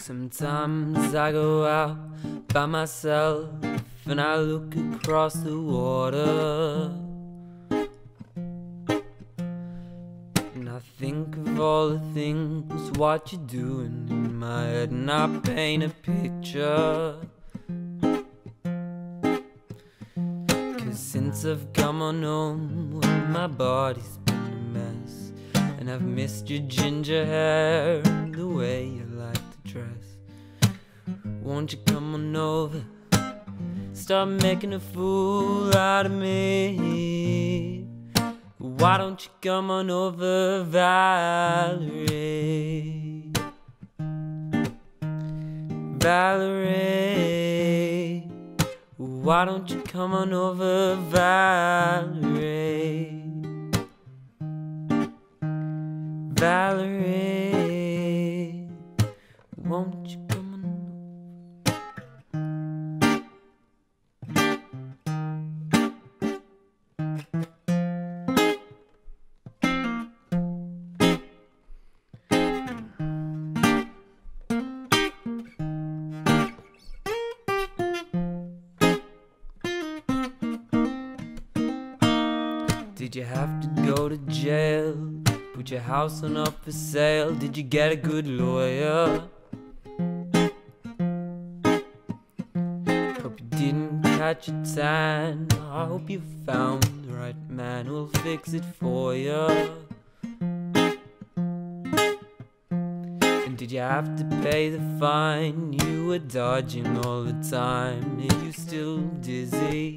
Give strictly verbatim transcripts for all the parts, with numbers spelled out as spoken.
Sometimes I go out by myself and I look across the water, and I think of all the things what you're doing in my head, and I paint a picture. Cause since I've come on home, well, my body's been a mess, and I've missed your ginger hair and the way you like to dress. Won't you come on over, start making a fool out of me? Why don't you come on over, Valerie? Valerie, why don't you come on over, Valerie? Valerie, won't you come on over? Did you have to go to jail? Put your house on up for sale? Did you get a good lawyer? Hope you didn't catch a tan. I hope you found the right man who'll fix it for you. And did you have to pay the fine? You were dodging all the time. Are you still dizzy?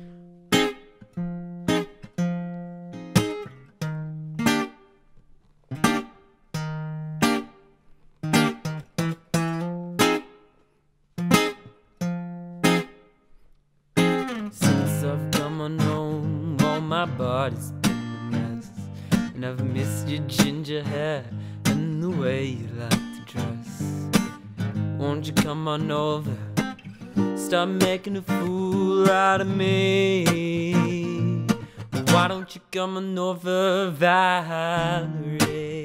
Since I've come on home, all my body's been a mess, and I've missed your ginger hair and the way you like to dress. Won't you come on over, start making a fool out of me? Why don't you come on over, Valerie?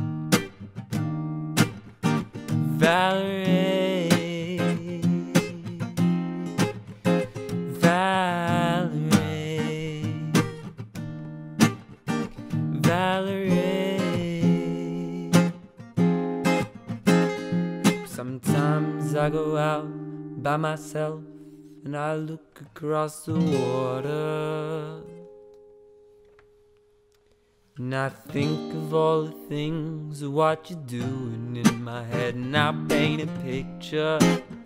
Valerie, Valerie, Valerie. Sometimes I go out by myself and I look across the water, and I think of all the things of what you're doing in my head, and I paint a picture.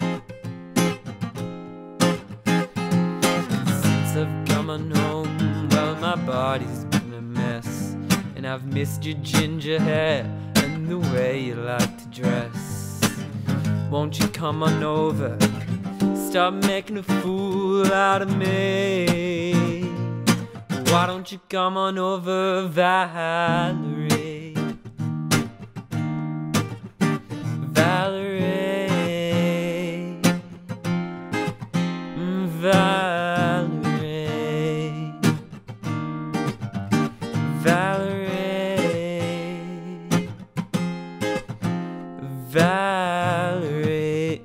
Since I've come on home, well, my body's been a mess, and I've missed your ginger hair and the way you like to dress. Won't you come on over, start making a fool out of me? Why don't you come on over, Valerie? Valerie, Valerie, Valerie, Valerie,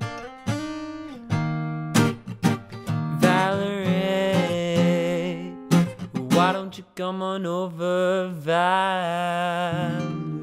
Valerie. Why don't you come on over, Val?